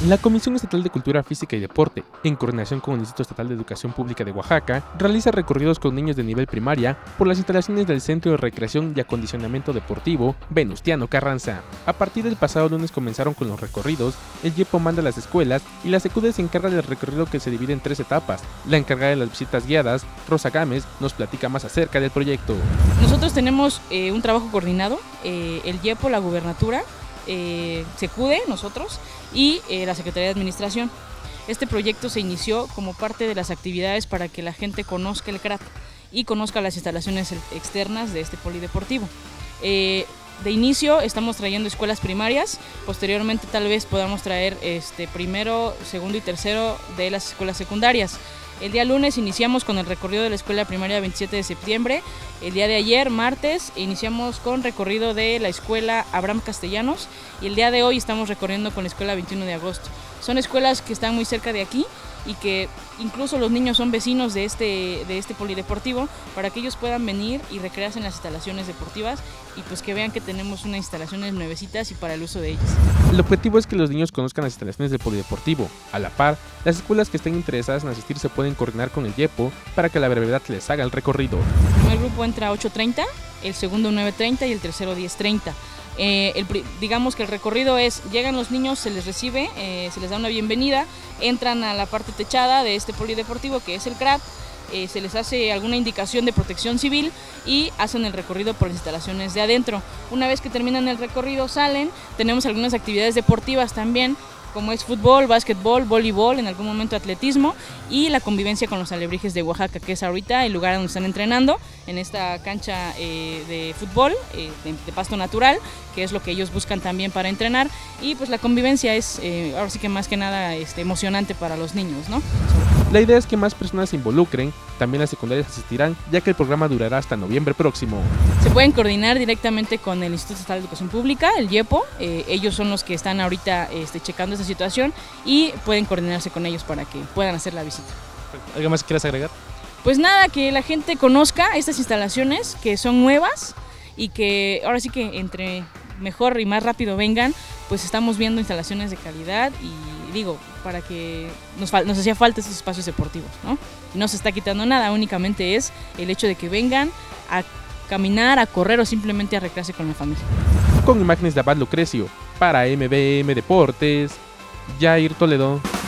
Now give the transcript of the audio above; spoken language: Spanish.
La Comisión Estatal de Cultura Física y Deporte, en coordinación con el Instituto Estatal de Educación Pública de Oaxaca, realiza recorridos con niños de nivel primaria por las instalaciones del Centro de Recreación y Acondicionamiento Deportivo Venustiano Carranza. A partir del pasado lunes comenzaron con los recorridos, el YEPO manda a las escuelas y la SECUDE se encarga del recorrido que se divide en 3 etapas. La encargada de las visitas guiadas, Rosa Gámez, nos platica más acerca del proyecto. Nosotros tenemos un trabajo coordinado, el YEPO, la Gubernatura, SECUDE, nosotros, y la Secretaría de Administración. Este proyecto se inició como parte de las actividades para que la gente conozca el CRAT y conozca las instalaciones externas de este polideportivo. De inicio estamos trayendo escuelas primarias, posteriormente tal vez podamos traer primero, segundo y tercero de las escuelas secundarias. El día lunes iniciamos con el recorrido de la escuela primaria 27 de septiembre, el día de ayer, martes, iniciamos con recorrido de la escuela Abraham Castellanos y el día de hoy estamos recorriendo con la escuela 21 de agosto. Son escuelas que están muy cerca de aquí y que incluso los niños son vecinos de este polideportivo para que ellos puedan venir y recrearse en las instalaciones deportivas y pues que vean que tenemos unas instalaciones nuevecitas y para el uso de ellas. El objetivo es que los niños conozcan las instalaciones del polideportivo. A la par, las escuelas que estén interesadas en asistir se pueden coordinar con el YEPO para que a la brevedad les haga el recorrido. El primer grupo entra a 8:30, el segundo 9:30 y el tercero 10:30. Digamos que el recorrido es, llegan los niños, se les recibe, se les da una bienvenida, entran a la parte techada de este polideportivo que es el CRAT, se les hace alguna indicación de protección civil y hacen el recorrido por las instalaciones de adentro. Una vez que terminan el recorrido salen, tenemos algunas actividades deportivas también, como es fútbol, básquetbol, voleibol, en algún momento atletismo y la convivencia con los alebrijes de Oaxaca, que es ahorita el lugar donde están entrenando, en esta cancha de fútbol, de pasto natural, que es lo que ellos buscan también para entrenar y pues la convivencia es ahora sí que más que nada emocionante para los niños, ¿no? La idea es que más personas se involucren, también las secundarias asistirán, ya que el programa durará hasta noviembre próximo. Se pueden coordinar directamente con el Instituto Estatal de Educación Pública, el YEPO, ellos son los que están ahorita checando esta situación y pueden coordinarse con ellos para que puedan hacer la visita. ¿Algo más que quieras agregar? Pues nada, que la gente conozca estas instalaciones que son nuevas y que ahora sí que entre mejor y más rápido vengan, pues estamos viendo instalaciones de calidad y digo, para que nos hacía falta estos espacios deportivos, ¿no? Y no se está quitando nada, únicamente es el hecho de que vengan a caminar, a correr o simplemente a recrearse con la familia. Con imágenes de Abad Lucrecio, para MBM Deportes, Jair Toledo.